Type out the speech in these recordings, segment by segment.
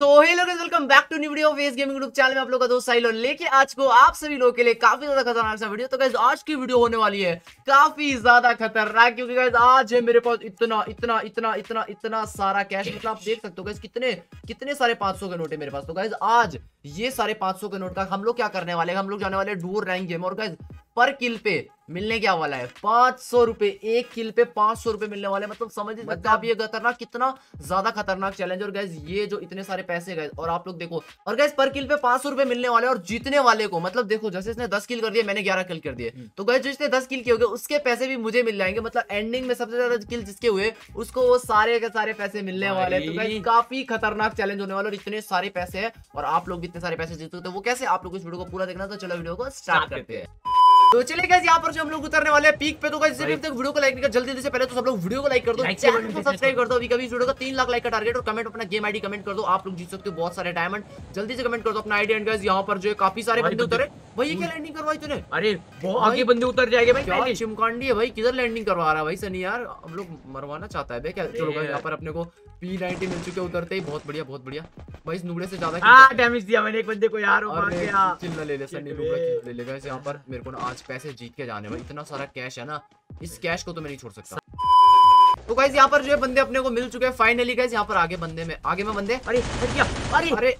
तो hello guys, welcome back to new video of S gaming YouTube channel में आप लोगों का दोस्त साहिल और लेके आज को आप सभी लोगों के लिए काफी ज्यादा खतरनाक सा वीडियो। तो गाइस आज की वीडियो होने वाली है काफी ज्यादा खतरनाक, क्योंकि गाइस आज है मेरे पास इतना इतना इतना इतना इतना सारा कैश। मतलब आप देख सकते हो गाइस कितने कितने सारे 500 के नोट है मेरे पास। तो गाइस आज ये सारे 500 के नोट का हम लोग क्या करने वाले हैं, हम लोग जाने वाले डुओ रैंक गेम। और गाइस पर किल पे मिलने क्या वाला है 500 रुपए, एक किल पे 500 रुपए मिलने वाले। मतलब समझ नहीं सकते आप ये खतरनाक, कितना ज्यादा खतरनाक चैलेंज। और गाइस ये जो इतने सारे पैसे गए और आप लोग देखो, और गाइस पर किल पे 500 रुपए मिलने वाले। और जीतने वाले को मतलब देखो, जैसे इसने 10 किल कर दिए, मैंने 11 किल कर दिए, तो गाइस जिसने 10 किल किए होंगे उसके पैसे भी मुझे मिल जाएंगे। मतलब एंडिंग में सबसे ज्यादा किल जिसके हुए उसको वो सारे के सारे पैसे मिलने वाले। तो गाइस काफी खतरनाक चैलेंज होने वाला और इतने सारे पैसे हैं और आप लोग भी इतने सारे पैसे जीतते हो। तो वो कैसे, आप लोग इस वीडियो को पूरा देखना। तो चलो वीडियो को स्टार्ट करते हैं। तो चलिए गाइस यहाँ पर जो हम लोग उतरने वाले हैं पीक पे। तो गाइस जिसने तक वीडियो को लाइक नहीं किया जल्दी से पहले तो सब लोग वीडियो को लाइक कर दो, चैनल को सब्सक्राइब कर दो। अभी कभी इस वीडियो का 3 लाख लाइक का टारगेट, और कमेंट अपना गेम आईडी कमेंट कर दो, आप लोग जीत सकते हो बहुत सारे डायमंड। जल्दी से कमेंट कर दो अपना आईडी। एंड गाइस यहाँ पर जो है काफी सारे बंदे उतरे। भाई ये क्या लैंडिंग करवाई तूने? अरे बहुत आगे बंदे उतर जाएंगे भाई। क्या चिमकांडी है भाई, किधर लैंडिंग करवा रहा है भाई सनी यार? हम लोग मरवाना चाहता है क्या? चलो गाइस यहाँ पर अपने को P90 मिल चुके उतरते ही। बहुत बढ़िया बहुत बढ़िया भाई। इस नुबड़े से ज्यादा डैमेज दिया मैंने एक बंदे को यार। चिल्ला ले ले सनी, नुबड़ा किल ले ले। गाइस यहाँ पर मेरे को ना आज पैसे जीत के जाने भाई, इतना सारा कैश है ना, इस कैश को तो मैं नहीं छोड़ सकता। तो गाइस यहाँ पर जो है बंदे अपने को मिल चुके हैं फाइनली। गाइस यहाँ पर आगे बंदे में आगे में बंदे। अरे अरे अरे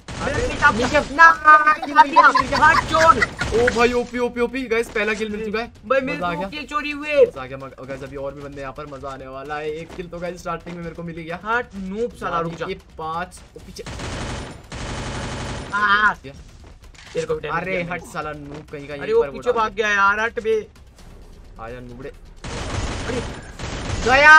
ओ भाई ओपी ओपी ओपी। गाइस पहला किल मिल चुका है भाई, मेरे को किल चोरी हुए। मजा आ गया। गाइस अभी और भी बंदे यहाँ पर, मजा आने वाला है। एक किल तो गाइस स्टार्टिंग में मेरे को मिल गया। हट नूब साला, रुक जा। ये 5 पीछे। तेरे को अरे हट साला नूब कहीं का। अरे वो पीछे भाग गया यार, हट बे। आजा नुबड़े। अरे गया।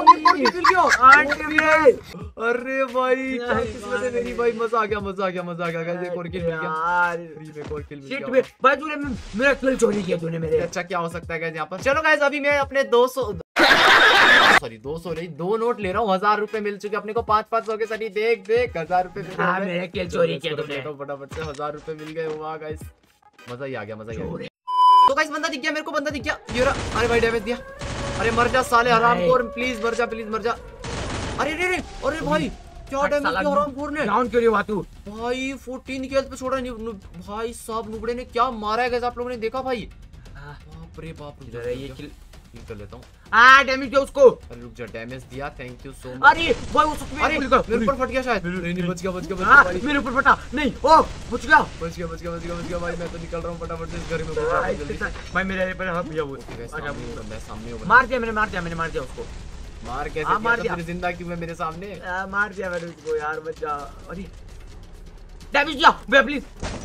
अरे भाई किस्मत है मेरी भाई। मजा आ गया मजा आ गया मजा आ गया। गाइस एक और किल मिल गया, एक और किल मिल गया भाई। तूने मेरा किल चोरी किया तूने मेरे। अच्छा क्या हो सकता है गाइस यहाँ पर। चलो गाइस अभी मैं अपने 200 नहीं 2 नोट ले रहा हूँ। 1000 रुपए मिल चुके अपने को। 500 के सनी देख देख 1000 रुपए मेरे किल चोरी किया तूने। फटाफट से 1000 रुपए मिल गए। वाह गाइस मजा ही आ गया मजा ही आ गया। तो गाइस बंदा दिख गया मेरे को, बंदा दिख गया ये रहा। अरे भाई डैमेज दिया। अरे मर जा साले हरामखोर, प्लीज मर जा प्लीज मर जा। अरे रे रे अरे भाई क्या डैमेज किया हरामखोर ने। डाउन क्यों हुआ तू भाई? 14 की हेल्थ पे छोड़ा नहीं भाई साहब। नुबड़े ने क्या मारा है गाइस, आप लोगों ने देखा भाई? बाप रे बाप। ये किल कर लेता हूँ। डैमेज दिया उसको। अरे रुक जा, डैमेज दिया, थैंक यू सो मच। अरे भाई वो सच में अरे मेरे ऊपर फट गया शायद। नहीं बच गया भाई। मेरे ऊपर फटा नहीं। ओ बच गया भाई। मैं तो निकल रहा हूँ फटाफट से इस घर में। भाई मेरे पे हाथ दिया वो। सामने मार दिया मैंने उसको। मार कैसे मार दिया? जिंदा क्यों है मेरे सामने? मार दिया मैंने उसको यार, बच जा। अरे डैमेज दिया बे प्लीज।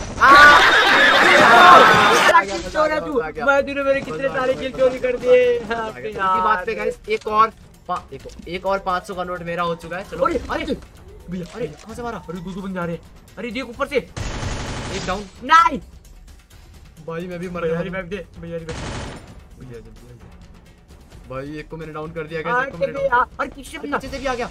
तूने मेरे कितने सारे किल चोरी कर दिए। बात पे गाइस एक और 500 का नोट मेरा हो चुका है। चलो। अरे कहां से मारा? अरे दो बंदे आ रहे। अरे देख ऊपर से एक डाउन। नहीं भाई मैं भी मर गया भैया। भाई एक को मैंने डाउन कर दिया गाइस। एक को मैंने डाउन। अरे पीछे से भी आ गया।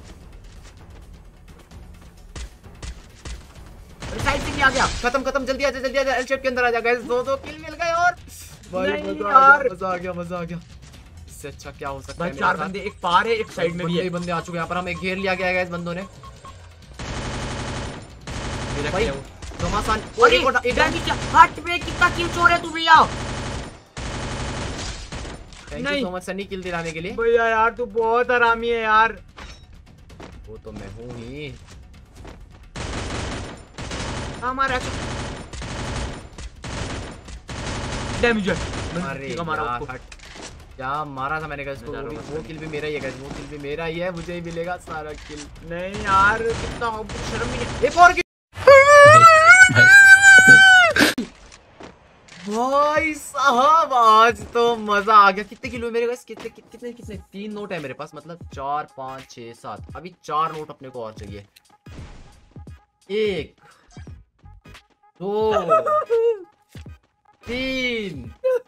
साइड से भी आ गया। खत्म जल्दी आ जा एल शेप के अंदर आ जा गाइस। 2 किल मिल गए। और भाई मजा आ गया। इससे अच्छा क्या हो सकता है? 4 बंदे, एक पार है एक साइड में भी है। बंदे आ चुके हैं यहाँ पर। हमें घेर लिया गया है गाइस बंदों ने भाई। घमासान। हट बे, कितना किल चोर है तू भैया। Thank you so much Sunny kill दिलाने के लिए। भैया यार तू बहुत हरामी है यार। वो तो मैं हूँ ही। हमारा डैमेज है। अरे क्या मारा था मैंने गाइस को। वो किल भी मेरा ही है गाइस, वो किल भी मेरा ही है। मुझे ही मिलेगा सारा किल। नहीं यार कितना शर्म ही नहीं। एक और भाई साहब आज तो मजा आ गया। कितने किलो मेरे पास? कितने 3 नोट है मेरे पास। मतलब 4 5 6 7। अभी 4 नोट अपने को और चाहिए। 1 2 3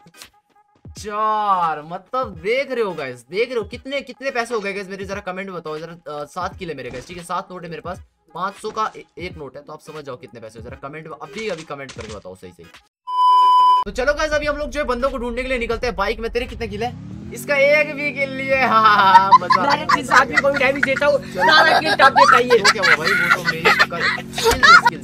4। मतलब देख रहे हो गाइस, देख रहे हो कितने कितने पैसे हो गए गाइस मेरे? जरा कमेंट में बताओ जरा। 7 किलो मेरे गाइस, ठीक है 7 नोट है मेरे पास। 500 का एक नोट है, तो आप समझ जाओ कितने पैसे। जरा कमेंट में अभी कमेंट करके बताओ सही सही। तो चलो गाइस अभी हम लोग जो है बंदों को ढूंढने के लिए निकलते हैं। बाइक में तेरे कितने किल है? इसका एक भी किल लिए। हाँ मजा। मैं किस आदमी को डैमेज देता हूं, सारा किल टॉप देता है ये। क्या हुआ भाई? वो तो मेरी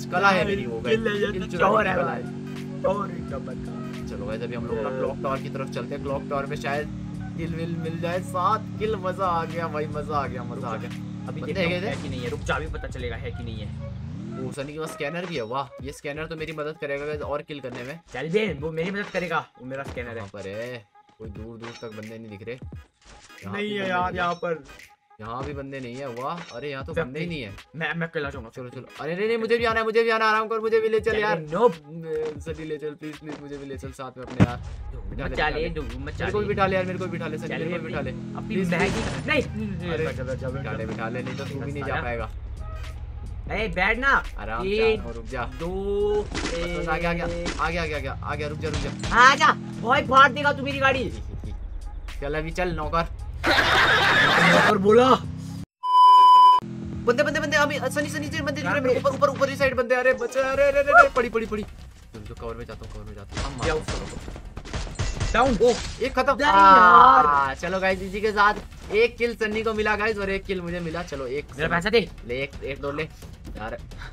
कला है मेरी, वो किल चोर है भाई, चोर चलो वैसे भी हम लोग क्लॉक टावर की तरफ चलते हैं। क्लॉक टावर पे शायद किल विल मिल जाए, 7 किल। मजा आ गया भाई, मजा आ गया, मजा आ गया। अभी बंदे देखते गए थे हैं कि नहीं है, रुक जा, अभी पता चलेगा है कि नहीं है। वो सनी के पास स्कैनर भी है। वाह, ये स्कैनर तो मेरी मदद करेगा guys और किल करने में। चल बे, वो मेरी मदद करेगा, वो मेरा स्कैनर है। कहाँ पर है? कोई दूर दूर तक बंदे नहीं दिख रहे। नहीं है यार यहाँ पर, यहाँ भी बंदे नहीं है। वाह, अरे यहाँ तो बंदे ही नहीं है। मैं अकेला जाऊंगा। चलो चलो, अरे नहीं नहीं, मुझे भी आना है, मुझे भी आना है। आराम कर, मुझे भी ले चल यार। नो सनी ले चल प्लीज प्लीज, मुझे भी ले चल साथ में अपने यार। मचा ले, मेरे को भी बिठा ले यार, मेरे को भी बिठा ले सनी, मेरे को भी बिठा ले प्लीज। नहीं बिठा ले बिठा ले, नहीं तो तू भी नहीं जा पाएगा। ए बैठ ना, आराम से रुक जा। 2 आ गया आ गया आ गया आ गया आ गया, रुक जा रुक जा। आ जा, भाई फाड़ देगा तू मेरी गाड़ी। चल अभी चल नौकर। और बोला बंदे बंदे बंदे, अभी सनी सनी से बंदे दिख रहे हैं ऊपर ऊपर ऊपर ही साइड बंदे। अरे बच्चा, अरे अरे अरे पड़ी पड़ी पड़ी। जो कवर में जाता हूं, कवर में जाता हूं। डाउन। ओ एक खत्म यार। चलो गाइस, इसी के साथ एक किल सन्नी को मिला गाइस और एक किल मुझे मिला। चलो एक मेरा पैसा दे ले, एक दो ले यार।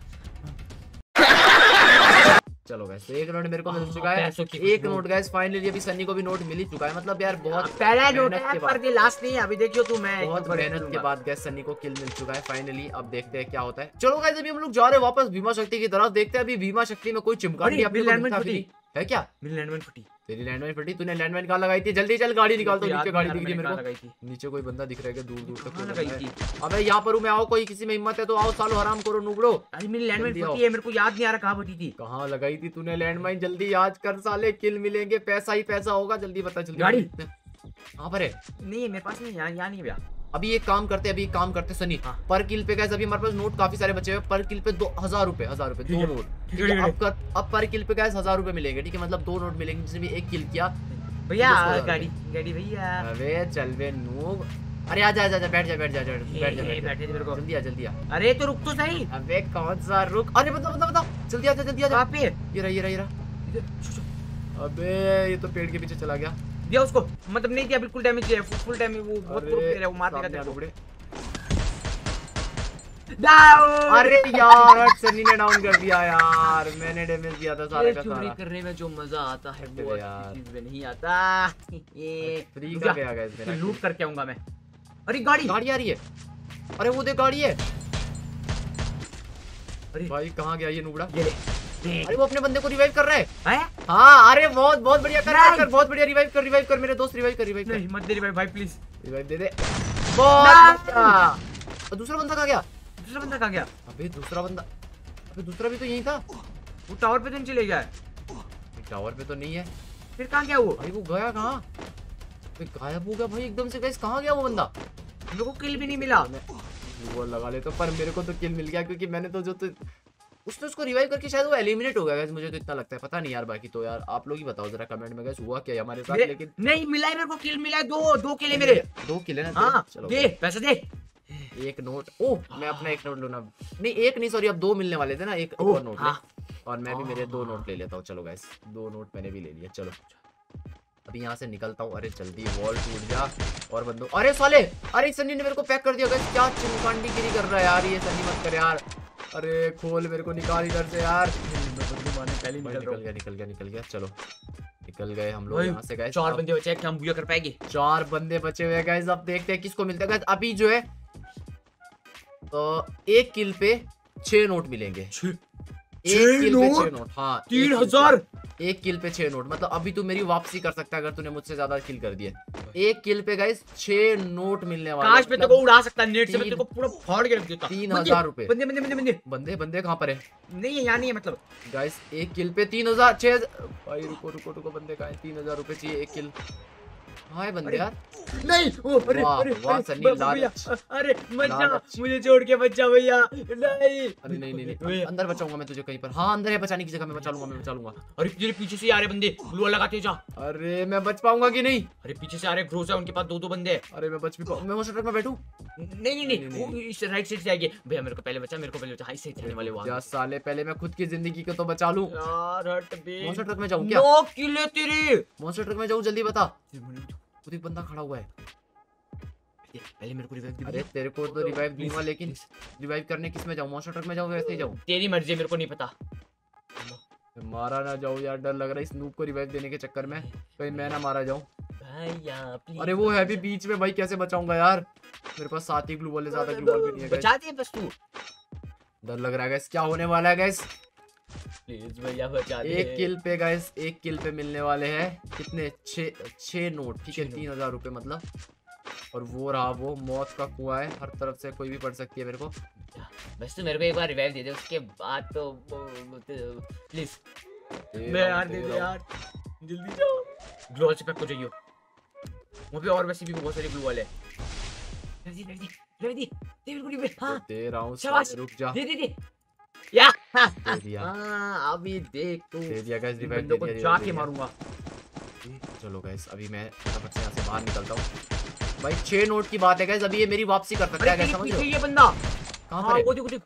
चलो गाइस, एक नोट मेरे को मिल चुका है। एक नोट गाइस फाइनली अभी सन्नी को भी नोट मिल ही चुका है। मतलब यार बहुत पहला नोट है पर ये लास्ट नहीं है। अभी देखियो तू, मैं बहुत मेहनत के बाद गाइस सन्नी को किल मिल चुका है फाइनली। अब देखते हैं क्या होता है। चलो गाइस, अभी हम लोग जा रहे हैं वापस भीमा शक्ति की तरफ। देखते हैं अभी भीमा शक्ति में कोई चिमकांडी है क्या? मेरी लैंडमाइन फटी। तेरी लैंडमाइन फटी? तूने लैंडमाइन कहाँ लगाई थी? जल्दी चल गाड़ी निकाल दो। नीचे गाड़ी दिख रही है मेरे को। नीचे कोई बंदा दिख रहा है दूर दूर तक लगाई थी। अबे यहाँ पर हूँ मैं, आओ कोई किसी में हिम्मत है तो आओ, सालो हराम करो नुबड़ो। अरे मेरी लैंडमाइन फटी है, मेरे को याद नहीं आ रहा कहाँ फटी थी। कहाँ लगाई थी तूने लैंडमाइन? जल्दी याद कर साले, किल मिलेंगे, पैसा ही पैसा होगा। जल्दी बता जल्दी। गाड़ी कहाँ पर है? नहीं है मेरे पास, नहीं यहाँ नहीं भैया। अभी एक काम करते, अभी एक काम करते सनी। पर किल पे गाइस अभी हमारे पास नोट काफी सारे बचे हुए। पर किल पे 1000 रुपए 1000 रुपए 2 नोट। ठीक है, अब पर किल पे गाइस 1000 रुपए मिलेंगे। ठीक है, मतलब 2 नोट मिलेंगे जिसमें भी एक किल किया भैया। गाड़ी गाड़ी भैया। अबे चल बे नूब। अरे आजा आजा आजा, बैठ जा बैठ जा बैठ जा बैठे मेरे को। जल्दी आ जल्दी आ। अरे तो रुक तो सही। अबे कौन सा रुक? अरे बता बता बता, जल्दी आ जा जल्दी आ जा। कहां पे? ये रहा ये रहा ये रहा। अबे ये तो पेड़ के पीछे चला गया। दिया उसको, मतलब नहीं दिया, बिल्कुल डैमेज है, फुल डैमेज। वो बहुत प्रो प्लेयर है, वो मार देगा तेरे को। डाउन। अरे यार सनी ने डाउन कर दिया यार, मैंने डैमेज दिया था सारे का सारा। चोरी करने में जो मजा आता है वो यार चीज में नहीं आता। ये फ्री का गया गाइस मेरा। लूट करके आऊंगा मैं। अरे गाड़ी गाड़ी आ रही है। अरे वो देख गाड़ी है। अरे भाई कहाँ गया ये नुबड़ा? ये ले। अरे वो अपने बंदे को रिवाइव कर रहा है। हैं? हाँ अरे बहुत बहुत बढ़िया कर, बहुत बढ़िया। रिवाइव कर मेरे दोस्त, रिवाइव कर नहीं मत दे रिवाइव भाई प्लीज। रिवाइव दे दे। बहुत बढ़िया। और दूसरा बंदा कहाँ गया? दूसरा बंदा कहाँ गया? अबे दूसरा बंदा, अबे दूसरा भी तो यहीं था। वो टावर पे तो नहीं चले गया? टावर पे तो नहीं है। फिर कहाँ गया वो? भाई वो गया कहाँ? गायब हो गया भाई एकदम से। गाइस कहाँ गया वो बंदा? मेरे को किल भी नहीं मिला। वो लगा ले तो, पर मेरे को तो किल मिल गया क्योंकि मैंने तो जो तो उसने उसको रिवाइव करके शायद वो एलिमिनेट हो गया गाइस, मुझे तो इतना लगता है। पता नहीं यार, बाकी तो यार आप लोग ही बताओ जरा कमेंट में गाइस हुआ क्या हमारे साथ। लेकिन नहीं मिला है मेरे को, किल मिला है। दो किल है मेरे। 2 किल है ना? हाँ चलो दे पैसे दे। एक नोट। ओह मैं अपना एक नोट लूँ ना। नहीं एक नहीं सॉरी, अब 2 मिलने वाले थे ना। एक और नोट ले। और मैं भी मेरे 2 नोट ले लेता हूँ। चलो गाइस 2 नोट मैंने भी ले लिया। चलो अभी यहाँ से निकलता हूँ। अरे जल्दी वॉल टूट जा और बंदो। अरे साले, अरे सन्नी ने मेरे को पैक कर दिया गाइस। क्या चिमकांडी गिरी कर रहा है यार ये सन्नी, मत कर यार। अरे खोल मेरे को, निकाल इधर से यार। निकल गया। चलो निकल गए हम लोग यहाँ से गाइस। 4 बंदे बचे हैं, क्या हम बुया कर पाएंगे? 4 बंदे बचे हुए गाइस। अब देखते हैं किसको मिलता है गाइस। अभी जो है तो एक किल पे 6 नोट मिलेंगे। 6 नोट? हाँ 3000। एक किल पे 6 नोट। मतलब अभी तू मेरी वापसी कर सकता है अगर तूने मुझसे ज्यादा किल कर दिए। एक किल पे गाइस 6 नोट मिलने वाले। काश पे तेरे को उड़ा सकता, नेट से मैं तेरे को पूरा फाड़ के रख देता। 3000 रुपए। बंदे बंदे बंदे बंदे बंदे बंदे कहाँ पर है? नहीं है यहाँ नहीं है। मतलब गाइस एक किल पे 3000 6। भाई रुको रुको रुको, बंदे कहाँ हैं? 3000 रुपए चाहिए एक किल। हाय बंदे यार। नहीं ओ अरे अरे वाह सनी लालच। अरे मत जा, मुझे छोड़ के मत जा भैया। नहीं अरे नहीं अंदर बचाऊंगा मैं तुझे कहीं पर। हाँ अंदर है, बचाने की जगह मैं बचा लूंगा। अरे तेरे पीछे से आ रहे बंदे, ग्लू लगाते जा। अरे मैं बच पाऊंगा कि नहीं? अरे पीछे से आ रहे ग्रोज है, उनके पास 2 बंदे। अरे मैं बच भी पाऊँ? मैं उस ट्रक में बैठूं? नहीं इस राइट साइड से आएंगे भैया। मेरे को पहले बचा, हाई साइड चलने वाले वहां। 10 साल पहले मैं खुद की जिंदगी को तो बचा लूं यार। हट बे। मॉन्स्टर ट्रक में जाऊं क्या? 9 किले तेरे। मॉन्स्टर ट्रक में जाऊं? जल्दी बता। खुद एक बंदा खड़ा हुआ है। पहले मेरे को रिवाइव दे। अरे तेरे को तो रिवाइव दूंगा, लेकिन रिवाइव करने किस में जाऊं? मॉन्स्टर ट्रक में जाऊं वैसे ही जाऊं? तेरी मर्जी है, मेरे को नहीं पता। मारा ना जाऊं यार, डर लग रहा है इस नूब को रिवाइव देने के चक्कर में कहीं मैं ना मारा जाऊं। भैया प्लीज। अरे वो है भी बीच में भाई, कैसे बचाऊंगा यार? मेरे पास 7 ही ग्लू बॉल है, ज्यादा ग्लू बॉल भी नहीं है guys। बचा दिए बस तू। डर लग रहा है गाइस, क्या होने वाला है गाइस? प्लीज भैया बचा दे। एक किल पे गाइस, एक किल पे मिलने वाले हैं कितने? 6 नोट, ठीक है, 3000 रुपए मतलब। और वो रहा वो मौत का कुआं है, हर तरफ से कोई भी पड़ सकती है मेरे को। बस तू मेरे को एक बार रिवाइव दे दे, उसके बाद तो प्लीज। मैं यार दे दे यार, जल्दी जाओ। ग्लू से पैक हो जाइयो, वहाँ पे और वैसे भी बहुत सारे ग्लू वाले हैं। हाँ दे रहा हूँ, शाबाश, रुक जा। दे या दे दिया, हाँ अभी देख तू, दे दिया गाइस, रिवाइव बंदों को दे दिया, जाके मारूंगा। चलो गाइस, अभी मैं फटाफट से यहाँ से बाहर निकलता हूँ। भाई 6 नोट की बात है गाइस, अभी ये मेरी वापसी कर सकता है गाइस, समझ रहे हो? ये बंदा कहाँ हाँ पर है? वो देख।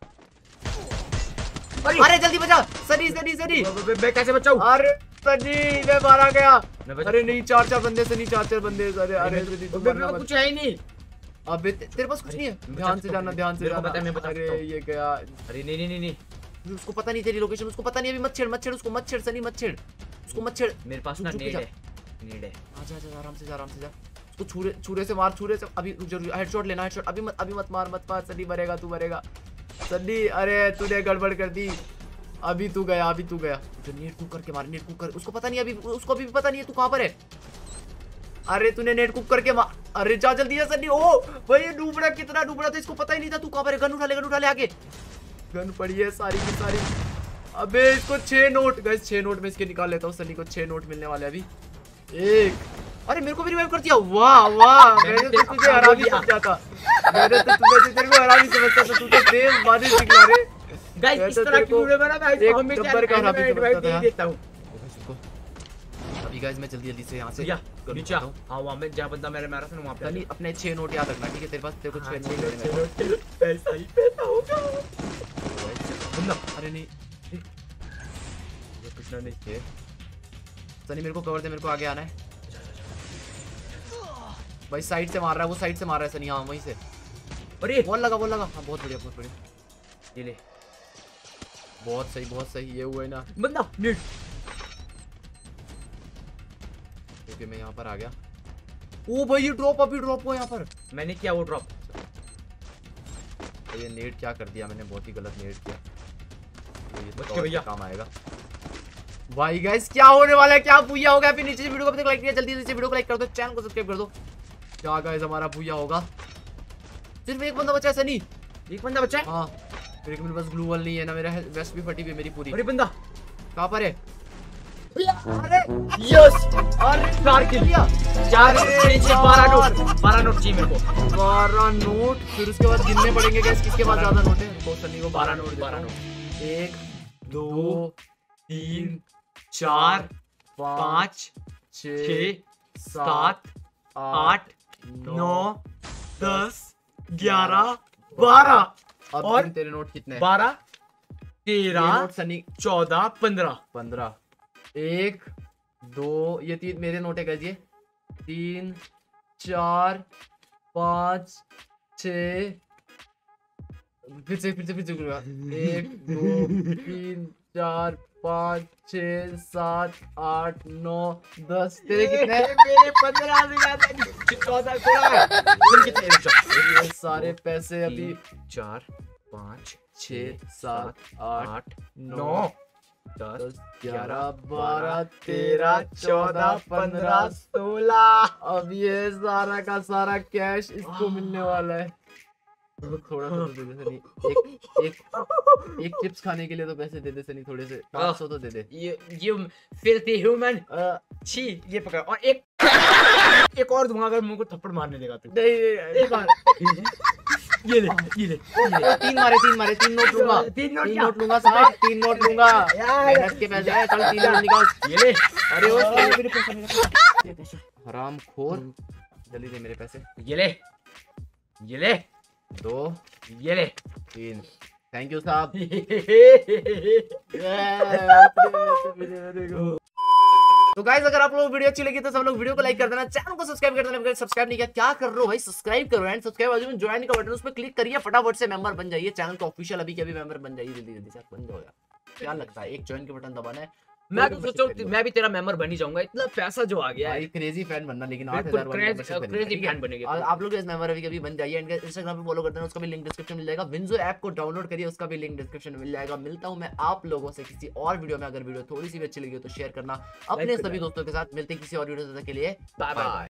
अरे जल्दी बचा, सनी। मैं कैसे बचाऊं? अरे सनी, मैं मारा गया। मैं बचा- अरे नहीं, 4 बंदे सनी, 4 बंदे। अरे सनी, तू मरना मत। कुछ है ही नहीं। अबे तेरे पास कुछ नहीं है? मैं ध्यान बचा से सकता जाना, हूँ। ध्यान से मेरे को जाना। पता है, मैं बचा अरे सकता हूँ। ये गया। अरे नहीं उसको पता नहीं तेरी लोकेशन, उसको पता नहीं। अभी मत छेड़ उसको, मत छेड़ सनी, मत छेड़ उसको, मत छेड़। मेरे पास ना चुप नेड जा। है, नेड है। आजा, आराम से जा। उसको छुरे से मार, छुरे से। अभी जरूर हेडशॉट लेना, हेडशॉट। अभी मत मार सनी, मरेगा तू, मरेगा सनी। अरे तूने गड़बड़ कर दी, अभी तू गया। जो नेट कुक करके मार, नेट कुक कर। उसको पता नहीं, उसको अभी भी पता नहीं है तू कहाँ पर है। अरे तूने नेट कुक करके मार। अरे जा जल्दी जा सनी। ओ भाई ये डूबड़ा, कितना डूबड़ा था, इसको पता ही नहीं था तू कहाँ पर है। गन उठा ले आगे, गन पड़ी है सारी की सारी। अबे इसको 6 नोट गाइस, 6 नोट में इसके निकाल लेता हूँ। सनी को 6 नोट मिलने वाले अभी। एक, अरे मेरे को भी रिवाइव कर दिया। वाह मैंने तो तुझे हरामी समझा था। तेरे को हरामी समझता था, तू तो तेज बारिश निकला रे। गाइस इस तरह की वीडियो बना मैं एक हमेशा नंबर का हरामी एडवाइस समझता था। देता हूं। अभी गाइस मैं जल्दी से यहाँ से या नीचे हां वहां में जहां बंदा मेरे मारा था ना वहां पे। सनी अपने 6 नोट याद रखना, ठीक है? तेरे पास, तेरे को 6 नोट नोट पैसा ही पैसा होगा। बंदा अरे नहीं, ये कुछ नहीं ये सनी मेरे को कवर दे, मेरे को आगे आना है भाई। साइड से मार रहा है वो, साइड से मार रहा है सनी। हाँ वहीं से। अरे बॉल लगा। हाँ बहुत बढ़िया। ये ले, बहुत सही। ये हुआ है ना, बंदा नीड। ओके मैं यहाँ पर आ गया। ओ भाई ये ड्रॉप अभी ड्रॉप हुआ यहाँ पर। मैंने किया वो ड्रॉप। ये नेट क्या कर दिया मैंने, बहुत ही गलत नेट किया। ये बच तो के भैया काम आएगा भाई। गाइस क्या होने वाला है, क्या भूया होगा? फिर नीचे से वीडियो को अब तक लाइक किया, जल्दी से वीडियो को लाइक कर दो, चैनल को सब्सक्राइब कर दो। क्या गाइस हमारा भूया होगा? सिर्फ एक बंदा बचा है सनी, एक बंदा बचा है। हाँ मेरे पास ग्लू वॉल नहीं है ना, मेरा वेस्ट भी फटी हुई है मेरी पूरी। अरे बंदा कहाँ पर है? अरे यस, अरे 4 किल लिया। 4 12 नोट चाहिए मेरे को। 12 नोट, फिर उसके बाद गिनने पड़ेंगे गाइस किसके पास ज्यादा नोट है। तो सनी को 12 नोट 1 2 3 4 5 6 6 7 7 8 9 9 10 11 12 अब और गिन तेरे नोट कितने हैं? 12 ये 13 नोट सनी 14 15 15 1 2 ये 3 मेरे नोट है गाइस। ये 3 4 5 6 फिर से 1 2 3 4 5 6 7 8 9 10 तेरे कितने हैं? मेरे 15 से ज्यादा 14 16 कितने? ये सारे पैसे अभी 4 5 6 7 8 9 10 11 12 13 14 15 16 अब ये सारा का सारा कैश इसको मिलने वाला है। थोड़ा सा तो दे दे सनी, एक चिप्स खाने के लिए तो पैसे दे दे सनी, थोड़े से 500 तो दे दे। ये filthy human छी ये पकड़ और एक और दूंगा अगर मुंह को थप्पड़ मारने देगा तू। नहीं एक बार ये ले 3 मारे 3 नोट लूंगा, 3 नोट लूंगा साहब, 3 नोट लूंगा। मेहनत के पैसे हैं, चल 3 नोट निकाल। ये ले अरे वो मेरे पैसे हरामखोर, जल्दी दे मेरे पैसे। ये ले 2 ये ले 3 थैंक यू साहब। तो गाइस अगर आप लोगों को वीडियो अच्छी लगी तो सब लोग वीडियो को लाइक कर देना, चैनल को सब्सक्राइब कर देना। सब्सक्राइब नहीं किया क्या कर रहे हो भाई, सब्सक्राइब करो एंड सब्सक्राइब बाजू में ज्वाइन का बटन उस पर क्लिक करिए, फटाफट से मेंबर बन जाइए चैनल का ऑफिशियल। अभी के अभी मेंबर बन जाइए, जल्दी जल्दी से बन जाओ यार। क्या लगता है एक ज्वाइन के बटन दबाना है। मैं तो सोचो मैं भी तेरा मेंबर बन ही जाऊंगा, इतना पैसा जो आ गया है। क्रेजी फैन बनना, लेकिन बिल्कुल 8000 क्रेजी फैन बनेंगे। और आप लोग इस मेंबर अभी कभी बन जाइए। इनका इंस्टाग्राम पे फॉलो कर देना, उसका भी लिंक डिस्क्रिप्शन मिल जाएगा। विंजो ऐप को डाउनलोड करिए, उसका भी लिंक डिस्क्रिप्शन में मिल जाएगा। मिलता हूं मैं आप लोगों से किसी और वीडियो में। अगर वीडियो थोड़ी सी भी अच्छी लगी हो तो शेयर करना अपने सभी दोस्तों के साथ। मिलते हैं किसी और वीडियो के लिए। Bye bye.